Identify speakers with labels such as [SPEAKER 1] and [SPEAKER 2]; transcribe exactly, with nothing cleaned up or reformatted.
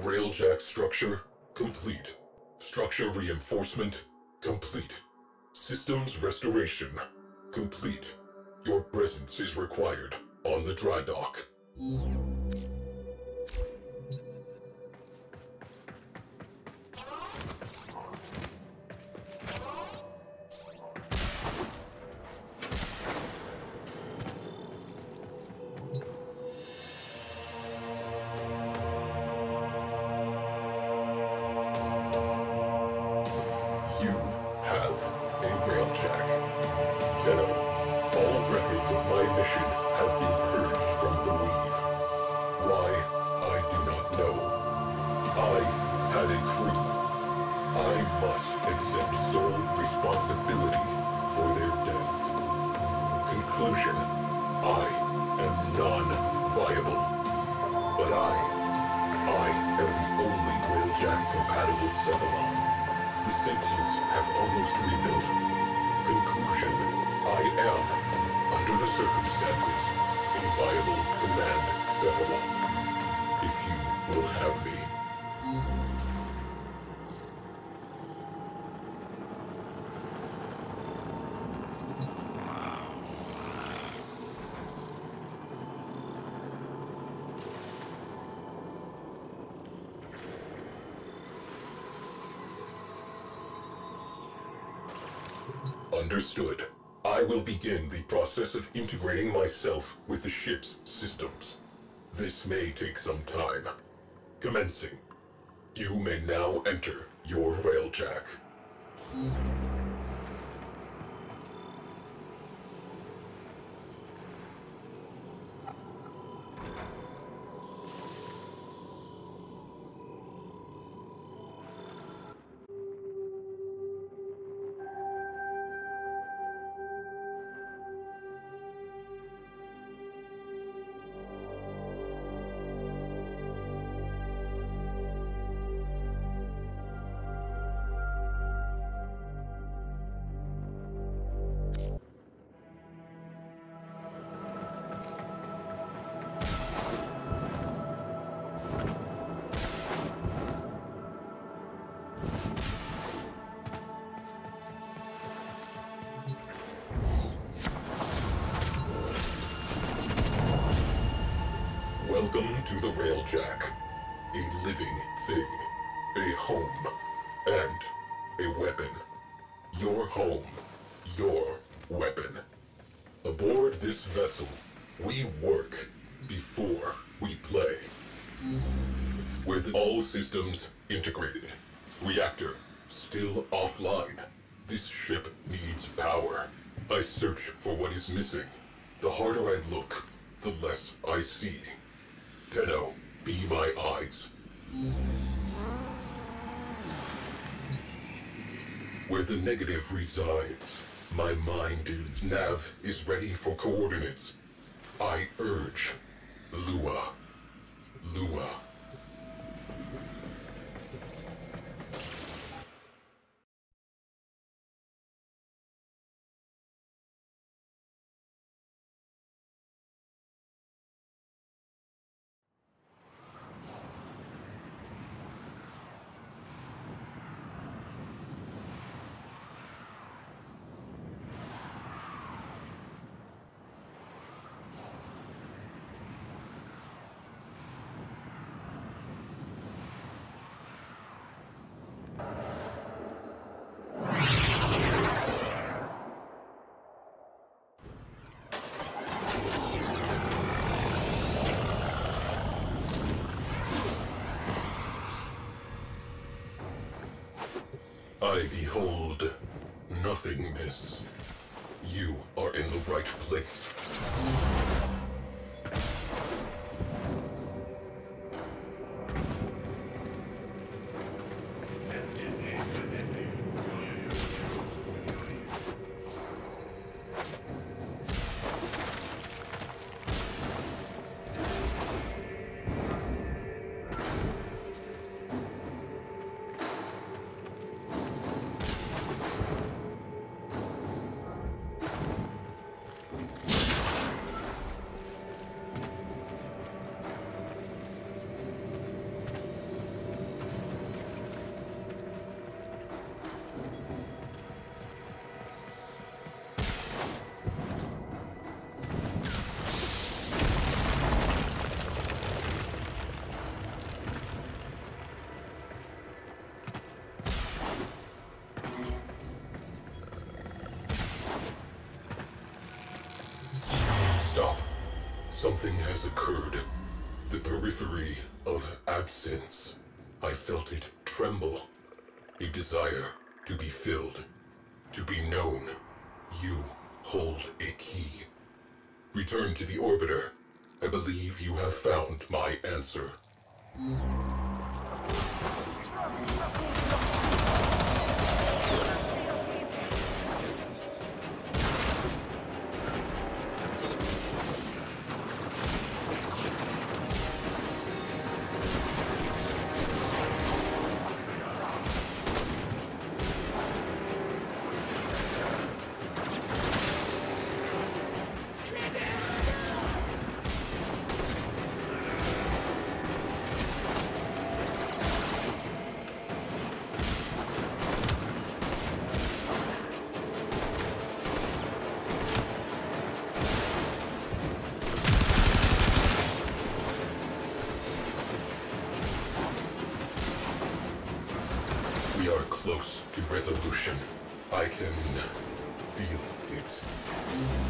[SPEAKER 1] Railjack structure complete. Structure reinforcement complete. Systems restoration complete. Your presence is required on the dry dock. Understood. I will begin the process of integrating myself with the ship's systems. This may take some time. Commencing. You may now enter your railjack. Welcome to the Railjack. A living thing. A home. And a weapon. Your home. Your weapon. Aboard this vessel, we work before we play. With all systems integrated. Reactor still offline. This ship needs power. I search for what is missing. The harder I look, the less I see. Tenno, be my eyes. Where the negative resides, my mind nav is ready for coordinates. I urge, Lua, Lua. I behold nothingness. You are in the right place. Something has occurred. The periphery of absence. I felt it tremble. A desire to be filled. To be known. You hold a key. Return to the orbiter. I believe you have found my answer. We are close to resolution. I can feel it.